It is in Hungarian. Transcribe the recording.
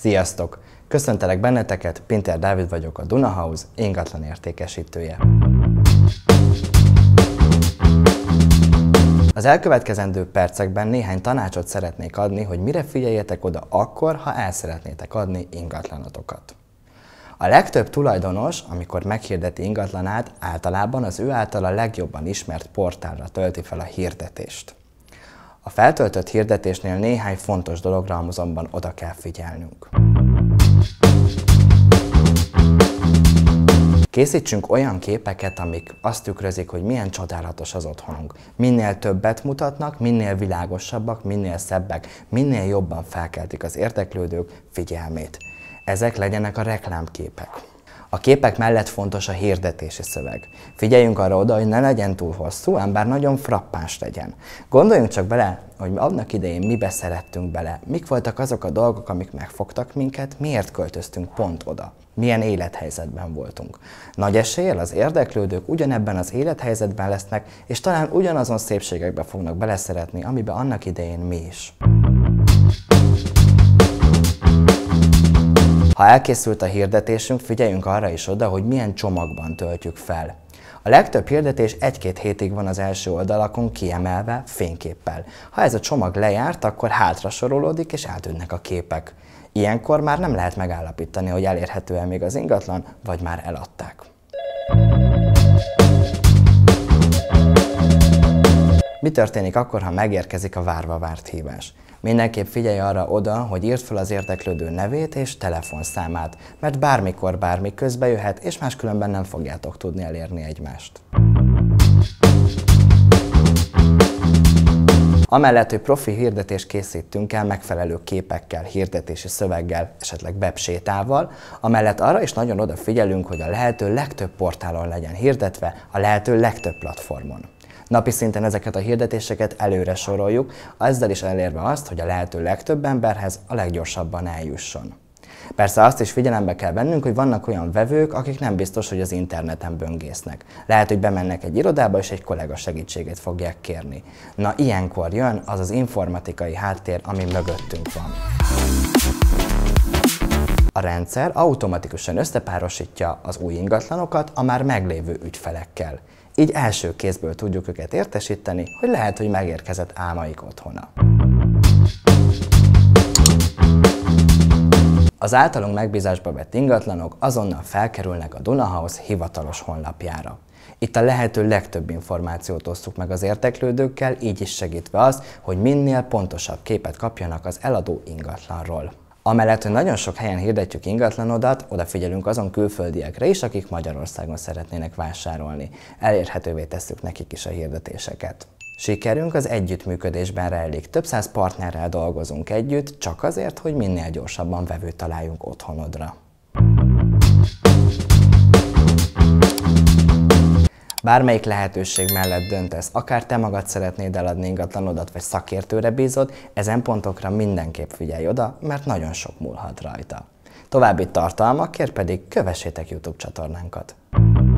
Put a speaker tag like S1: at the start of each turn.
S1: Sziasztok! Köszöntelek benneteket, Pintér Dávid vagyok, a Dunahouse ingatlan értékesítője. Az elkövetkezendő percekben néhány tanácsot szeretnék adni, hogy mire figyeljetek oda akkor, ha el szeretnétek adni ingatlanotokat. A legtöbb tulajdonos, amikor meghirdeti ingatlanát, általában az ő általa legjobban ismert portálra tölti fel a hirdetést. A feltöltött hirdetésnél néhány fontos dologra azonban oda kell figyelnünk. Készítsünk olyan képeket, amik azt tükrözik, hogy milyen csodálatos az otthonunk. Minél többet mutatnak, minél világosabbak, minél szebbek, minél jobban felkeltik az érdeklődők figyelmét. Ezek legyenek a reklámképek. A képek mellett fontos a hirdetési szöveg. Figyeljünk arra oda, hogy ne legyen túl hosszú, ám bár nagyon frappáns legyen. Gondoljunk csak bele, hogy annak idején mibe szerettünk bele, mik voltak azok a dolgok, amik megfogtak minket, miért költöztünk pont oda, milyen élethelyzetben voltunk. Nagy eséllyel az érdeklődők ugyanebben az élethelyzetben lesznek, és talán ugyanazon szépségekbe fognak beleszeretni, amiben annak idején mi is. Ha elkészült a hirdetésünk, figyeljünk arra is oda, hogy milyen csomagban töltjük fel. A legtöbb hirdetés 1-2 hétig van az első oldalakon kiemelve fényképpel. Ha ez a csomag lejárt, akkor hátra sorolódik és eltűnnek a képek. Ilyenkor már nem lehet megállapítani, hogy elérhető-e még az ingatlan, vagy már eladták. Mi történik akkor, ha megérkezik a várva várt hívás? Mindenképp figyelj arra oda, hogy írd fel az érdeklődő nevét és telefonszámát, mert bármikor bármi közbe jöhet, és máskülönben nem fogjátok tudni elérni egymást. Amellett, hogy profi hirdetést készítünk el megfelelő képekkel, hirdetési szöveggel, esetleg websétával, amellett arra is nagyon odafigyelünk, hogy a lehető legtöbb portálon legyen hirdetve, a lehető legtöbb platformon. Napi szinten ezeket a hirdetéseket előre soroljuk, ezzel is elérve azt, hogy a lehető legtöbb emberhez a leggyorsabban eljusson. Persze azt is figyelembe kell vennünk, hogy vannak olyan vevők, akik nem biztos, hogy az interneten böngésznek. Lehet, hogy bemennek egy irodába, és egy kollega segítségét fogják kérni. Na, ilyenkor jön az az informatikai háttér, ami mögöttünk van. A rendszer automatikusan összepárosítja az új ingatlanokat a már meglévő ügyfelekkel. Így első kézből tudjuk őket értesíteni, hogy lehet, hogy megérkezett álmaik otthona. Az általunk megbízásba vett ingatlanok azonnal felkerülnek a Dunahouse hivatalos honlapjára. Itt a lehető legtöbb információt osztjuk meg az érdeklődőkkel, így is segítve azt, hogy minél pontosabb képet kapjanak az eladó ingatlanról. Amellett, hogy nagyon sok helyen hirdetjük ingatlanodat, odafigyelünk azon külföldiekre is, akik Magyarországon szeretnének vásárolni. Elérhetővé tesszük nekik is a hirdetéseket. Sikerünk az együttműködésben rejlik. Több száz partnerrel dolgozunk együtt, csak azért, hogy minél gyorsabban vevőt találjunk otthonodra. Bármelyik lehetőség mellett döntesz, akár te magad szeretnéd eladni ingatlanodat, vagy szakértőre bízod, ezen pontokra mindenképp figyelj oda, mert nagyon sok múlhat rajta. További tartalmakért pedig kövessétek YouTube csatornánkat!